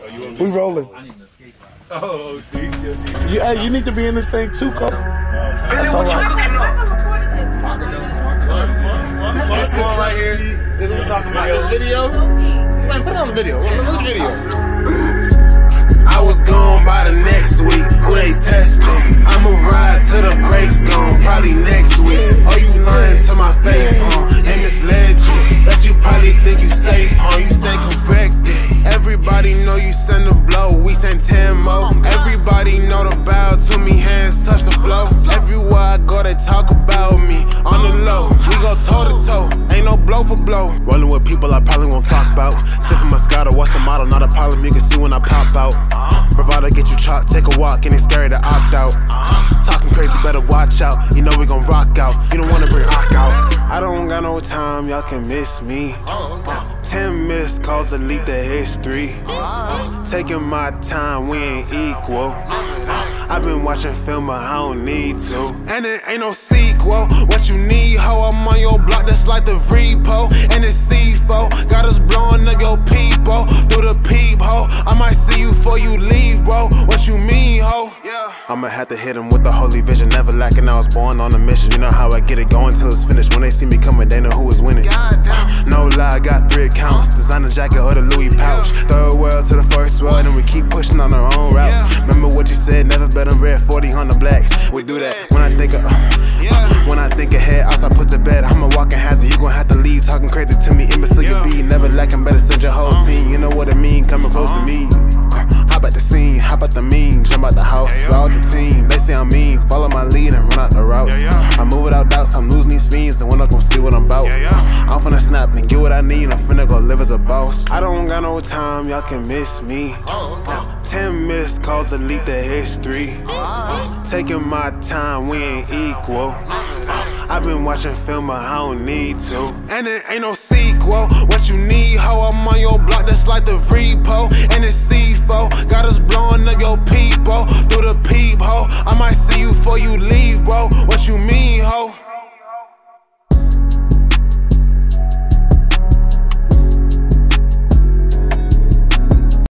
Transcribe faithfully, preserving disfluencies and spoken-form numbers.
We rolling. Oh, you, hey, you need to be in this thing too, Cole. That's all right. This one right here. This is what we're talking about. This video. Man, put it on the video. Look at the video. I was gone by the next week. Who they testing? I'ma ride till the brakes gone. Probably next week. Oh, you lying to my face, huh? And misled you. Bet you probably think you safe, huh? You stay corrected. Everybody know you send a blow. We send ten more. Everybody know the bow to me. Hands touch the flow. Everywhere I go, they talk about me. On the low, we go toe to toe. Ain't no blow for blow. Rolling with people I probably won't talk about. Sipping Moscatto, what's the motto? Not a problem. You can see when I pop out. Bravado get you chopped, take a walk, and it's scary to opt out. Talking crazy, better watch out. You know we gon' rock out. You don't wanna bring rock out. I don't got no time, y'all can miss me. Ten missed calls, delete the history. Taking my time, we ain't equal. I've been watching film, but I don't need to. And it ain't no sequel. What you need, ho? I'm on your block, that's like the repo. And it's C four. Got us blowing up your people through the peephole. I might see you before you leave, bro. What you mean, ho? Yeah. I'ma have to hit him with the holy vision. Never lacking, I was born on a mission. You know how I get it going till it's finished. When they see me coming, they know who is winning. No lie, I got three accounts. Designer jacket or the Louis pouch. Third world to the first world, and we keep pushing on our own routes. Remember what you said, never bet on red forty on the blacks. We do that when I think of, uh, uh, when I think ahead, I start put to bed. I'm a walking hazard, you gon' have to leave. Talking crazy to me, imbecile you be. Never lacking, better send your whole team. You know what I mean, coming close to me. Hop at the scene, hop at the mean, jump out the house, all the team. They say I'm mean, follow my lead and run out the routes. I move without doubts, I'm losing these fiends, and when I come see what I'm about. I'm finna snap and get what I need, I'm finna go live as a boss. I don't got no time, y'all can miss me. Ten missed calls, delete the history. Taking my time, we ain't equal. I've been watching film, but I don't need to. And it ain't no sequel. What you need, ho? I'm on your block, that's like the repo. And it's C four. Got us blowing up your people through the peephole. I might see you before you leave, bro. What you mean?